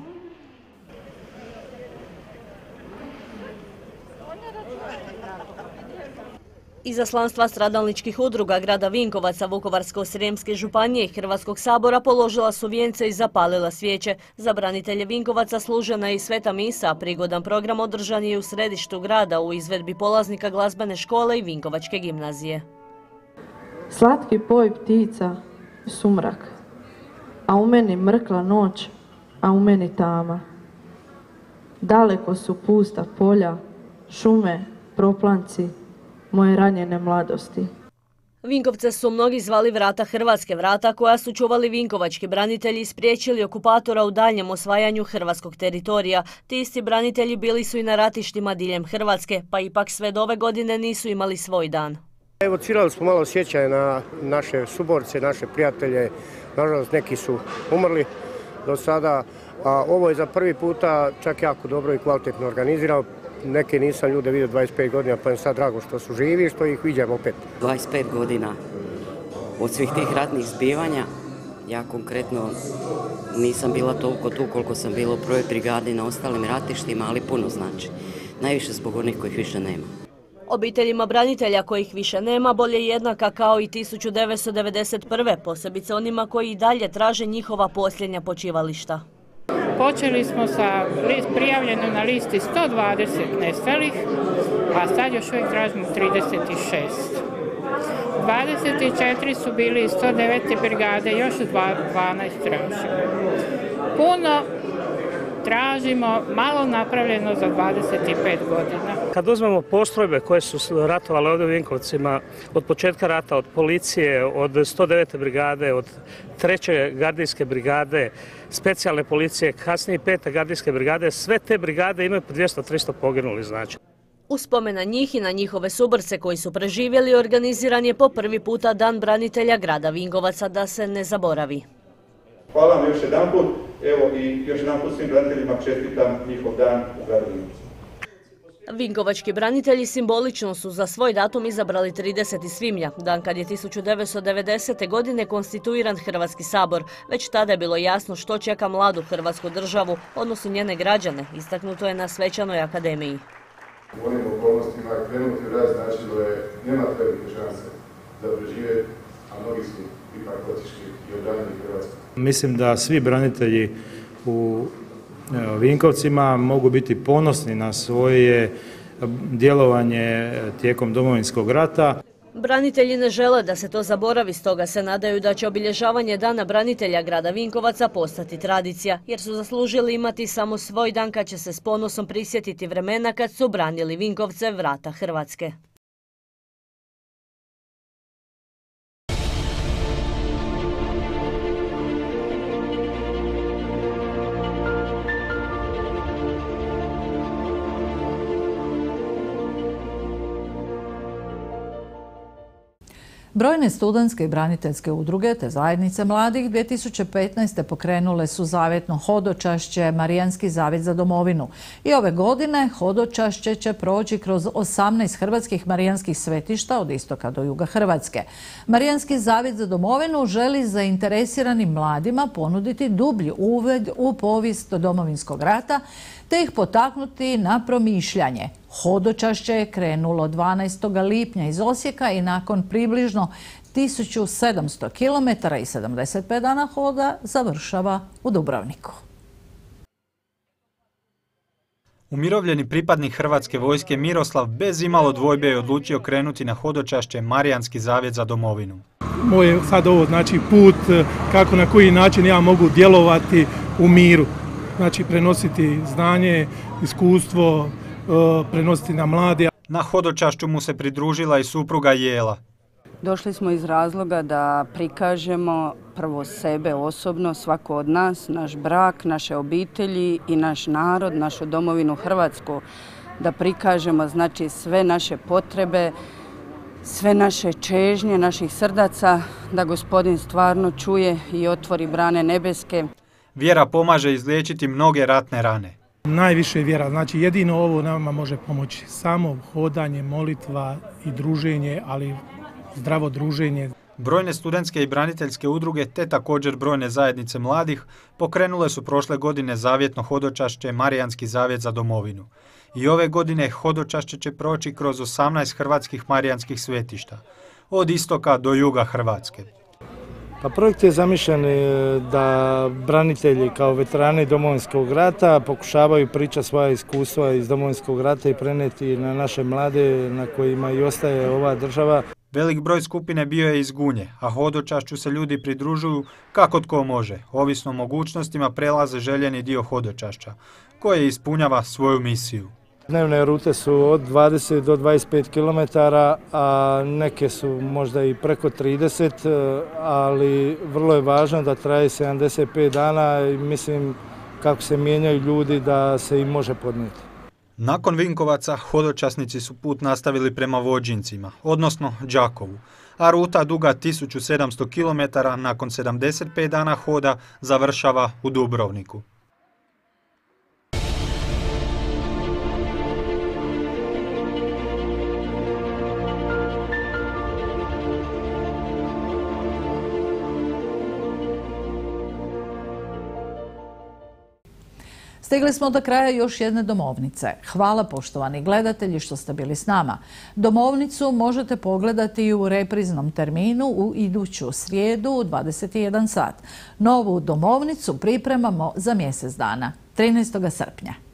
Izaslanstva stradalničkih udruga grada Vinkovaca, Vukovarsko-srijemske županije i Hrvatskog sabora položila su vijence i zapalila svijeće. Za branitelje Vinkovaca služena je i sveta misa, a prigodan program održan je u središtu grada u izvedbi polaznika glazbene škole i Vinkovačke gimnazije. Slatki poj ptica, sumrak, a u meni mrkla noć, a u meni tama. Daleko su pusta polja, šume, proplanci, moje ranjene mladosti. Vinkovce su mnogi zvali vrata Hrvatske, vrata koja su čuvali vinkovački branitelji i spriječili okupatora u daljnjem osvajanju hrvatskog teritorija. Ti isti branitelji bili su i na ratištima diljem Hrvatske, pa ipak sve do ove godine nisu imali svoj dan. Evocirali smo malo sjećaje na naše suborce, naše prijatelje. Nažalost, neki su umrli do sada, a ovo je za prvi puta čak jako dobro i kvalitetno organizirano. Neke nisam ljude vidio 25 godina, pa je sad drago što su živi i što ih viđam opet. 25 godina od svih tih ratnih zbivanja, ja konkretno nisam bila toliko tu koliko sam bila u prvoj brigadi na ostalim ratištima, ali puno znači. Najviše zbog onih kojih više nema. Obiteljima branitelja kojih više nema bolje jednaka kao i 1991. posebice onima koji i dalje traže njihova posljednja počivališta. Počeli smo sa prijavljeno na listi 120 nestalih, a sad još uvijek tražimo 36. 24 su bili iz 109. brigade, još 12 tražimo. Puno tražimo, malo napravljeno za 25 godina. Kad uzmemo postrojbe koje su ratovale ovdje u Vinkovcima od početka rata, od policije, od 109. brigade, od 3. gardijske brigade, specijalne policije, kasnije 5. gardijske brigade, sve te brigade imaju po 200-300 poginuli znači. U spomen na njih i na njihove suborce koji su preživjeli organiziran je po prvi puta Dan branitelja grada Vinkovaca, da se ne zaboravi. Hvala vam još jedan put, evo i još jedan put svim braniteljima čestitam njihov dan u gradu Vinkovcu. Vinkovački branitelji simbolično su za svoj datum izabrali 30. svibnja, dan kad je 1990. godine konstituiran Hrvatski sabor. Već tada je bilo jasno što čeka mladu Hrvatsku državu, odnosno njene građane, istaknuto je na svečanoj akademiji. U onim okolnostima krenuti u rad značilo je nema velike šanse za preživjeti, a mnogi su ipak otišli i obranili Hrvatsku. Mislim da svi branitelji u Vinkovcima mogu biti ponosni na svoje djelovanje tijekom Domovinskog rata. Branitelji ne žele da se to zaboravi, stoga se nadaju da će obilježavanje Dana branitelja grada Vinkovaca postati tradicija, jer su zaslužili imati samo svoj dan kad će se s ponosom prisjetiti vremena kad su branili Vinkovce, vrata Hrvatske. Brojne studentske i braniteljske udruge te zajednice mladih 2015. pokrenule su zavjetno hodočašće Marijanski zavjet za domovinu. I ove godine hodočašće će proći kroz 18 hrvatskih marijanskih svetišta od istoka do juga Hrvatske. Marijanski zavjet za domovinu želi zainteresiranim mladima ponuditi dublji uvid u povijest Domovinskog rata te ih potaknuti na promišljanje. Hodočašće je krenulo 12. lipnja iz Osijeka i nakon približno 1700 km i 75 dana hoda završava u Dubrovniku. Umirovljeni pripadnik Hrvatske vojske Miroslav bez imalo dvojbe je odlučio krenuti na hodočašće Marijanski zavjet za domovinu. Moj je sad ovo znači put kako na koji način ja mogu djelovati u miru. Znači prenositi znanje, iskustvo, prenositi na mlade. Na hodočašću mu se pridružila i supruga Jela. Došli smo iz razloga da prikažemo prvo sebe osobno, svako od nas, naš brak, naše obitelji i naš narod, našu domovinu Hrvatsku. Da prikažemo znači sve naše potrebe sve naše čežnje, naših srdaca, da Gospodin stvarno čuje i otvori brane nebeske. Vjera pomaže izliječiti mnoge ratne rane. Najviše vjera, znači jedino ovo nama može pomoći. Samo hodanje, molitva i druženje, ali zdravo druženje. Brojne studentske i braniteljske udruge te također brojne zajednice mladih pokrenule su prošle godine zavjetno hodočašće Marijanski zavjet za domovinu. I ove godine hodočašće će proći kroz 18 hrvatskih marijanskih svetišta, od istoka do juga Hrvatske. Pa projekt je zamišljen da branitelji kao veterani Domovinskog rata pokušavaju pričati svoja iskustva iz Domovinskog rata i prenijeti na naše mlade na kojima i ostaje ova država. Velik broj skupine bio je iz Gunje, a hodočašću se ljudi pridružuju kako tko može. Ovisno o mogućnostima prelaze željeni dio hodočašća, koje ispunjava svoju misiju. Dnevne rute su od 20 do 25 km, a neke su možda i preko 30, ali vrlo je važno da traje 75 dana i mislim kako se mijenjaju ljudi da se im može podnijeti. Nakon Vinkovaca hodočasnici su put nastavili prema Vođincima, odnosno Đakovu, a ruta duga 1700 km nakon 75 dana hoda završava u Dubrovniku. Stigli smo do kraja još jedne domovnice. Hvala poštovani gledatelji što ste bili s nama. Domovnicu možete pogledati u repriznom terminu u iduću srijedu u 21 sat. Novu domovnicu pripremamo za mjesec dana, 13. srpnja.